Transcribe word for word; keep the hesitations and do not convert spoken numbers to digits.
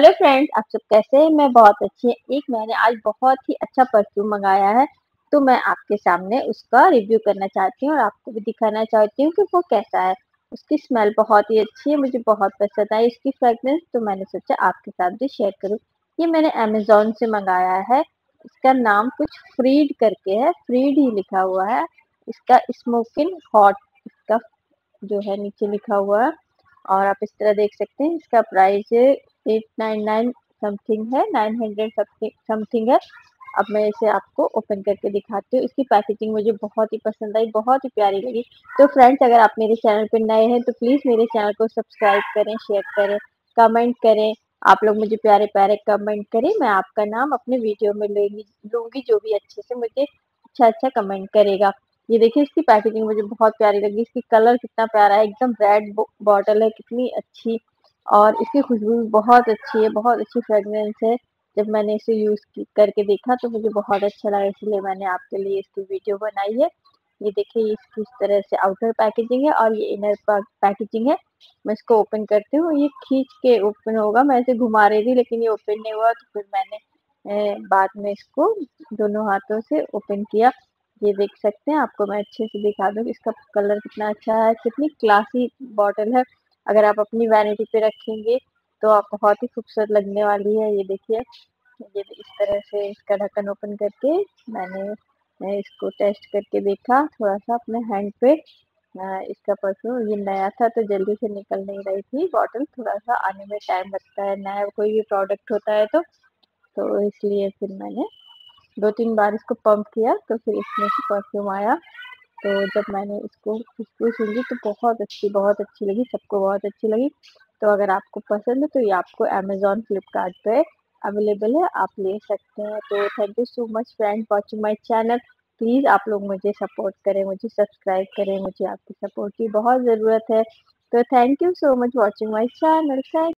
Hello friends, आप सब कैसे हैं? मैं बहुत अच्छी हूँ। एक मैंने आज बहुत ही अच्छा परफ्यूम मंगाया है, तो मैं आपके सामने उसका रिव्यू करना चाहती हूँ और आपको भी दिखाना चाहती हूँ कि वो कैसा है। उसकी स्मेल बहुत ही अच्छी है, मुझे बहुत पसंद आई इसकी फ्रेग्रेंस, तो मैंने सोचा आपके साथ भी शेयर करूँ। ये मैंने अमेज़न से मंगाया है। इसका नाम कुछ फ्रीड करके है, फ्रीड ही लिखा हुआ है। इसका स्मोकिंग हॉट इसका जो है नीचे लिखा हुआ है और आप इस तरह देख सकते हैं। इसका प्राइस है एट नाइन नाइन समथिंग है, नाइन हंड्रेड समथिंग है। अब मैं इसे आपको ओपन करके दिखाती हूँ। इसकी पैकेजिंग मुझे बहुत ही पसंद आई, बहुत ही प्यारी लगी। तो फ्रेंड्स, अगर आप मेरे चैनल पर नए हैं तो प्लीज़ मेरे चैनल को सब्सक्राइब करें, शेयर करें, कमेंट करें। आप लोग मुझे प्यारे प्यारे कमेंट करें, मैं आपका नाम अपने वीडियो में लूँगी लूँगी जो भी अच्छे से मुझे अच्छा अच्छा कमेंट करेगा। ये देखिए, इसकी पैकेजिंग मुझे बहुत प्यारी लगी। इसकी कलर कितना प्यारा है, एकदम रेड बॉटल है, कितनी अच्छी। और इसकी खुशबू भी बहुत अच्छी है, बहुत अच्छी फ्रेग्रेंस है। जब मैंने इसे यूज़ करके देखा तो मुझे बहुत अच्छा लगा, इसलिए मैंने आपके लिए इसकी वीडियो बनाई है। ये देखिए, इसकी इस तरह से आउटर पैकेजिंग है और ये इनर पैकेजिंग है। मैं इसको ओपन करती हूँ। ये खींच के ओपन होगा, मैं इसे घुमा रही थी लेकिन ये ओपन नहीं हुआ, तो फिर मैंने ए, बाद में इसको दोनों हाथों से ओपन किया। ये देख सकते हैं, आपको मैं अच्छे से दिखा दूँ इसका कलर कितना अच्छा है, कितनी क्लासी बॉटल है। अगर आप अपनी वैनिटी पे रखेंगे तो आप बहुत ही खूबसूरत लगने वाली है। ये देखिए, ये इस तरह से इसका ढक्कन ओपन करके मैंने मैं इसको टेस्ट करके देखा थोड़ा सा अपने हैंड पे। इसका परफ्यूम ये नया था तो जल्दी से निकल नहीं रही थी बॉटल, थोड़ा सा आने में टाइम लगता है, नया कोई भी प्रोडक्ट होता है तो तो इसलिए फिर मैंने दो तीन बार इसको पंप किया तो फिर इसमें से परफ्यूम आया। तो जब मैंने इसको खुशबू सूंघी तो बहुत अच्छी बहुत अच्छी लगी, सबको बहुत अच्छी लगी। तो अगर आपको पसंद है तो ये आपको अमेज़न फ्लिपकार्ट पे अवेलेबल है, आप ले सकते हैं। तो thank you so much friend watching my channel. Please आप लोग मुझे सपोर्ट करें, मुझे सब्सक्राइब करें, मुझे आपकी सपोर्ट की बहुत ज़रूरत है। तो thank you so much watching my channel. Thank